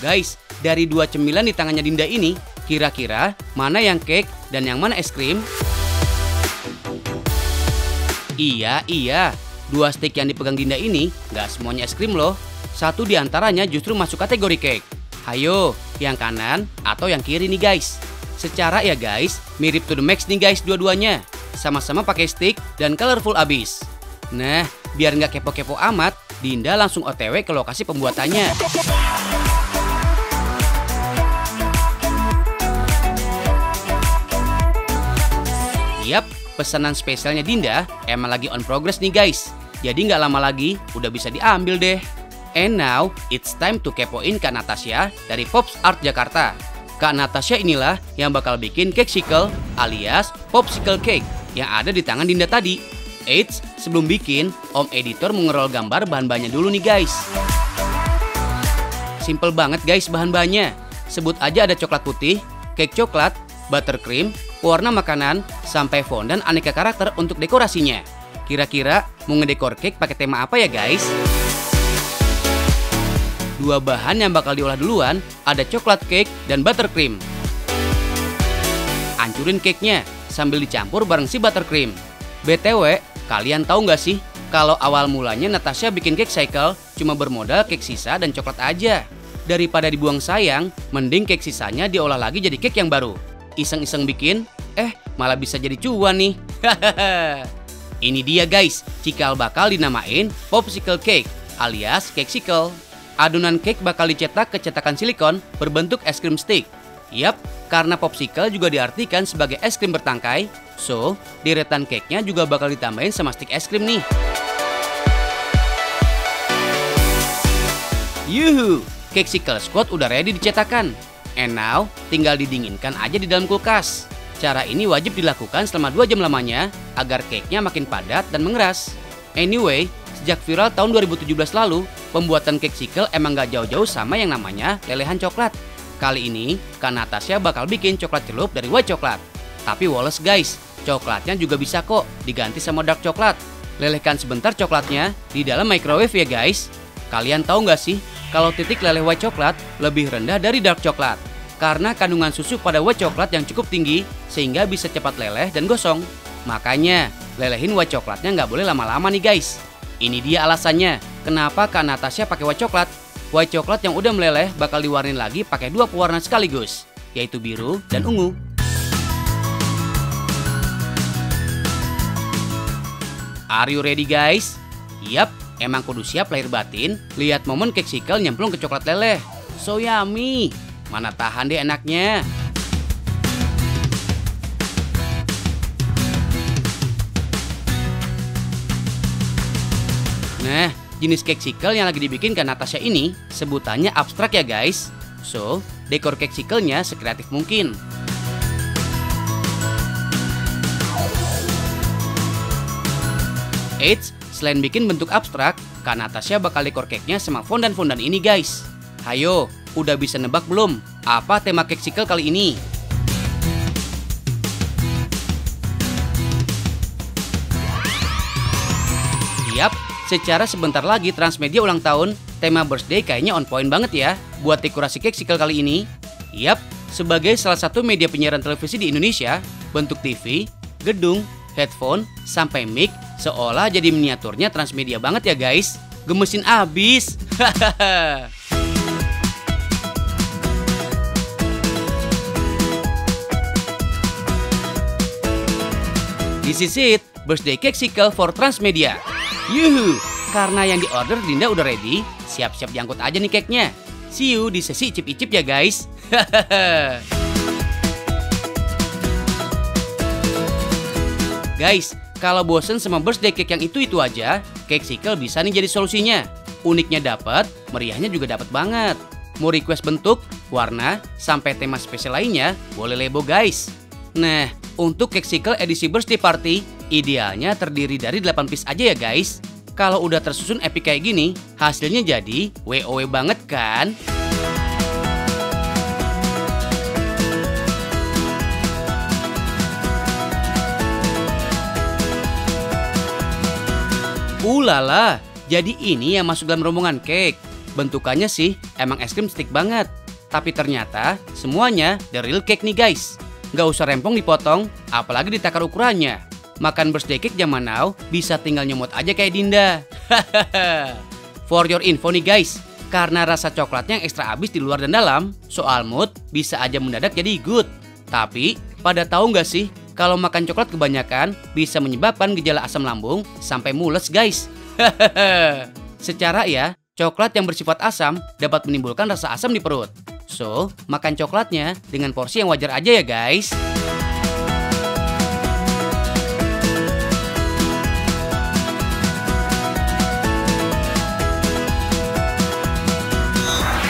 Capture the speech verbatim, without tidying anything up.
Guys, dari dua cemilan di tangannya Dinda ini, kira-kira mana yang cake dan yang mana es krim? Iya, iya. Dua stick yang dipegang Dinda ini nggak semuanya es krim loh. Satu di antaranya justru masuk kategori cake. Hayo, yang kanan atau yang kiri nih guys. Secara ya guys, mirip to the max nih guys dua-duanya. Sama-sama pakai stick dan colorful abis. Nah, biar nggak kepo-kepo amat, Dinda langsung O T W ke lokasi pembuatannya. Yap, pesanan spesialnya Dinda emang lagi on progress nih guys. Jadi nggak lama lagi udah bisa diambil deh. And now, it's time to kepoin Kak Natasha dari Pops Art Jakarta. Kak Natasha inilah yang bakal bikin Cakecycle alias Popsicle Cake yang ada di tangan Dinda tadi. Eits, sebelum bikin, Om Editor mau ngerol gambar bahan-bahannya dulu nih guys. Simple banget guys bahan-bahannya. Sebut aja ada coklat putih, cake coklat, buttercream, pewarna makanan, sampai fondant aneka karakter untuk dekorasinya. Kira-kira mau ngedekor cake pakai tema apa ya guys? Dua bahan yang bakal diolah duluan ada coklat cake dan buttercream. Hancurin cake-nya sambil dicampur bareng si buttercream. B T W, kalian tahu nggak sih kalau awal mulanya Natasha bikin Cakecycle cuma bermodal cake sisa dan coklat aja. Daripada dibuang sayang, mending cake sisanya diolah lagi jadi cake yang baru. Iseng-iseng bikin, eh malah bisa jadi cuan nih. Ini dia guys, cikal bakal dinamain Popsicle Cake alias Cakecycle. Adonan cake bakal dicetak ke cetakan silikon berbentuk es krim stick. Yap, karena popsicle juga diartikan sebagai es krim bertangkai, so deretan cake-nya juga bakal ditambahin sama stick es krim nih. Yuhu, Cakecycle Squad udah ready dicetakan. And now, tinggal didinginkan aja di dalam kulkas. Cara ini wajib dilakukan selama dua jam lamanya agar cake-nya makin padat dan mengeras. Anyway, sejak viral tahun dua ribu tujuh belas lalu, pembuatan Cakecycle emang gak jauh-jauh sama yang namanya lelehan coklat. Kali ini, Kak Natasha bakal bikin coklat celup dari white coklat. Tapi woles guys, coklatnya juga bisa kok diganti sama dark coklat. Lelehkan sebentar coklatnya di dalam microwave ya guys. Kalian tahu nggak sih, kalau titik leleh white coklat lebih rendah dari dark coklat. Karena kandungan susu pada white coklat yang cukup tinggi, sehingga bisa cepat leleh dan gosong. Makanya, lelehin white coklatnya nggak boleh lama-lama nih guys. Ini dia alasannya, kenapa Kak Natasha pakai white coklat. White coklat yang udah meleleh bakal diwarnain lagi pakai dua pewarna sekaligus, yaitu biru dan ungu. Are you ready guys? Yap, emang kudu siap lahir batin, lihat momen Cakecycle nyemplung ke coklat leleh. So yummy, mana tahan deh enaknya. Nah, jenis Cakecycle yang lagi dibikin Kak Natasha ini sebutannya abstrak ya guys. So, dekor Cakecycle-nya sekreatif mungkin. Eits, selain bikin bentuk abstrak, Kak Natasha bakal dekor cake-nya sama fondant-fondant ini guys. Hayo, udah bisa nebak belum apa tema Cakecycle kali ini? Yap, secara sebentar lagi Transmedia ulang tahun, tema birthday kayaknya on point banget ya buat dekorasi Cakecycle kali ini. Yap, sebagai salah satu media penyiaran televisi di Indonesia, bentuk T V, gedung, headphone, sampai mic seolah jadi miniaturnya Transmedia banget ya guys. Gemesin abis. This is it, birthday Cakecycle for Transmedia. Yuhu, karena yang diorder Dinda udah ready, siap-siap diangkut aja nih cake-nya. See you di sesi icip-icip ya guys. Guys, kalau bosen sama birthday cake yang itu-itu aja, Cakecycle bisa nih jadi solusinya. Uniknya dapat, meriahnya juga dapat banget. Mau request bentuk, warna, sampai tema spesial lainnya, boleh lebo guys. Nah, untuk Cakecycle edisi birthday party, idealnya terdiri dari delapan piece aja ya guys. Kalau udah tersusun epic kayak gini, hasilnya jadi W O W banget kan? Ulala, jadi ini yang masuk dalam rombongan cake. Bentukannya sih emang es krim stick banget. Tapi ternyata semuanya the real cake nih guys. Nggak usah rempong dipotong, apalagi ditakar ukurannya. Makan birthday cake zaman now bisa tinggal nyemot aja kayak Dinda. For your info nih guys, karena rasa coklatnya yang ekstra abis di luar dan dalam, soal mood bisa aja mendadak jadi good. Tapi pada tahu nggak sih kalau makan coklat kebanyakan bisa menyebabkan gejala asam lambung sampai mules guys. Secara ya, coklat yang bersifat asam dapat menimbulkan rasa asam di perut. So, makan coklatnya dengan porsi yang wajar aja ya guys.